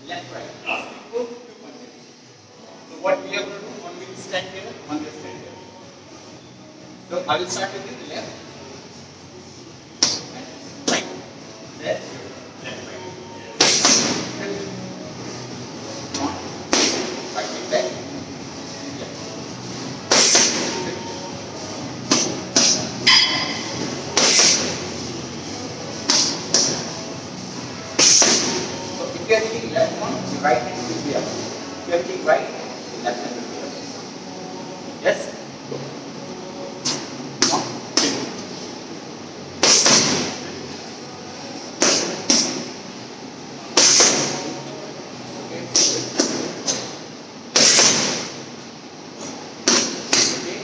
left, right. Simple 2 points. So what we are going to do, one will stand here, one will stand here. So I will start with the left and right. Left, left, right. One, right, back. Left. So if you are hitting left one, the right hand will be up. If you are hitting right, the left hand will be up. Yes? Go. One, two. Okay. Okay.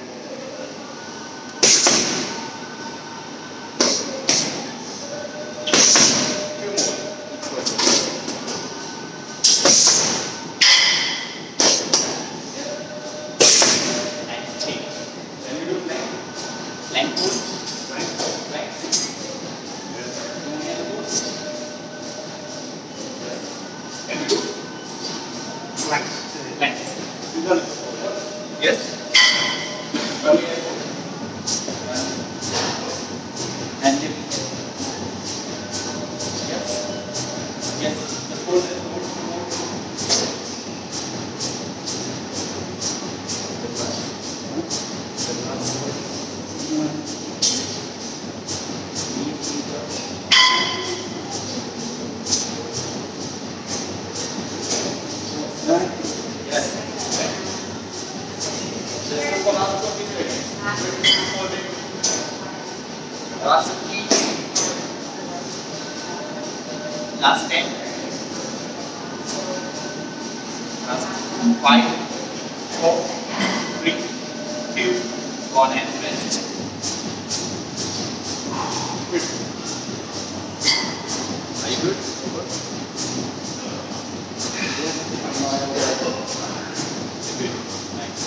Two more. Plank pull, right, right. Don't elbows. Can you do? Plank. Plank. Yes. And lift. Yes. Yes. Just hold it. Hold. Yes. Just go for last 20 seconds. Last 15. Last 10. Last 5, 4, 3, 2, 1 and rest. Good. Are you good? Good. Good. Nice.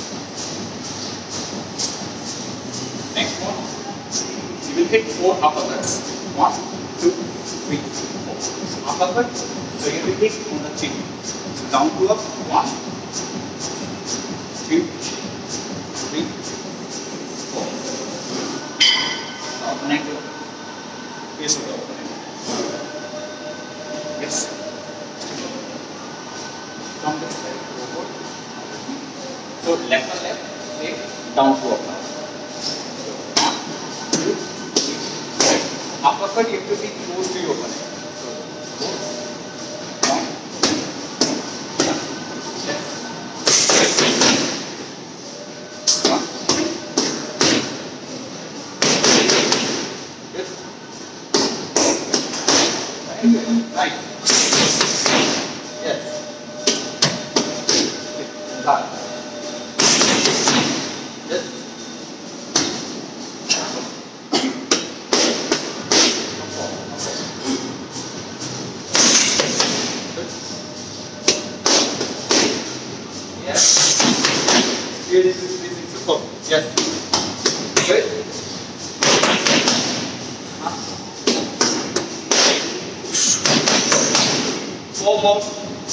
Next one. You will hit 4 uppercuts. 1, 2, 3, 4. So uppercut. So you will hit on the chin. So down to up. 1, 2, 3, 4. Opponent. Face of the opponent. Yes. From this side forward. So left on left, say down to upper. So 1, 2, 3, 4. Uppercut you have to be close to your opponent. So close. 1, 2, 3, left. 1, 2, 3. Good. Right. Yes. Back. Yes. Good. Yes. Here this is super. Yes. Good. Four more.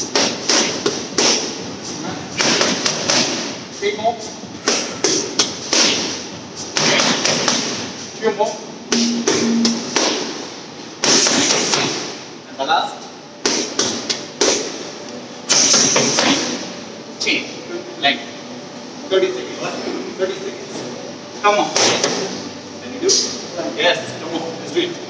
3 more. 2 more. And the last. Chain. Like 30 seconds. 30 seconds. Come on. Can you do? Yes. Come on. Let's do it.